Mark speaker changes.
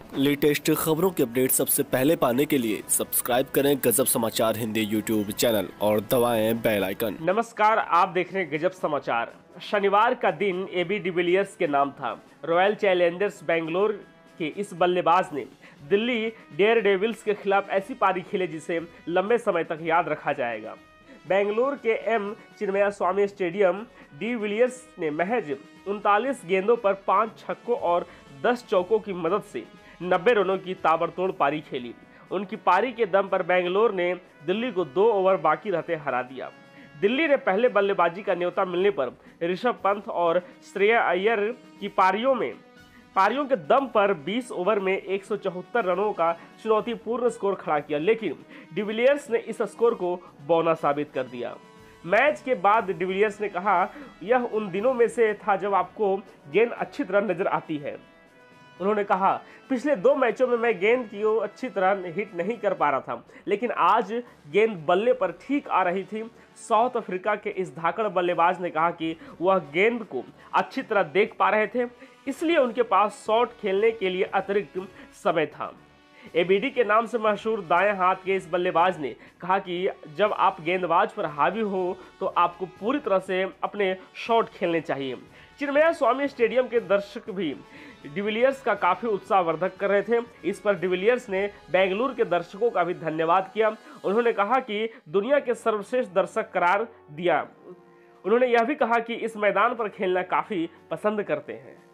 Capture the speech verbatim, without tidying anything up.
Speaker 1: Latest खबरों के update सबसे पहले पाने के लिए सब्सक्राइब करें गजब समाचार हिंदी यूट्यूब चैनल और दबाएं बेल आइकन।
Speaker 2: नमस्कार, आप देख रहे हैं गजब समाचार। शनिवार का दिन एबी डिविलियर्स के नाम था। रॉयल चैलेंजर्स बेंगलोर के इस बल्लेबाज ने दिल्ली डेयरडेविल्स के खिलाफ ऐसी पारी खेली जिसे लंबे समय तक याद रखा जाएगा। बेंगलोर के M Chinnaswamy stadium de Villiers ने महज उनतालीस गेंदों पर पांच छक्कों और दस चौकों की मदद से नब्बे रनों की ताबड़तोड़ पारी खेली। उनकी पारी के दम पर बेंगलोर ने दिल्ली को दो ओवर बाकी रहते हरा दिया। दिल्ली ने पहले बल्लेबाजी का न्योता मिलने पर ऋषभ पंत और श्रेयस अय्यर की पारियों में पारियों के दम पर बीस ओवर में एक सौ चौहत्तर रनों का चुनौतीपूर्ण स्कोर खड़ा किया, लेकिन डिविलियर्स ने इस स्कोर को बौना साबित कर दिया। मैच के बाद डिविलियर्स ने कहा, यह उन दिनों में से था जब आपको गेंद अच्छी तरह नजर आती है। उन्होंने कहा, पिछले दो मैचों में मैं गेंद की अच्छी तरह हिट नहीं कर पा रहा था, लेकिन आज गेंद बल्ले पर ठीक आ रही थी। साउथ अफ्रीका के इस धाकड़ बल्लेबाज ने कहा कि वह गेंद को अच्छी तरह देख पा रहे थे, इसलिए उनके पास शॉट खेलने के लिए अतिरिक्त समय था। एबीडी के नाम से मशहूर दाएं हाथ के इस बल्लेबाज ने कहा कि जब आप गेंदबाज पर हावी हो तो आपको पूरी तरह से अपने शॉट खेलने चाहिए। चिन्मयास्वामी स्टेडियम के दर्शक भी डिविलियर्स का काफी उत्साहवर्धक कर रहे थे। इस पर डिविलियर्स ने बेंगलुरु के दर्शकों का भी धन्यवाद किया। उन्होंने कहा कि दुनिया के सर्वश्रेष्ठ दर्शक करार दिया। उन्होंने यह भी कहा कि इस मैदान पर खेलना काफी पसंद करते हैं।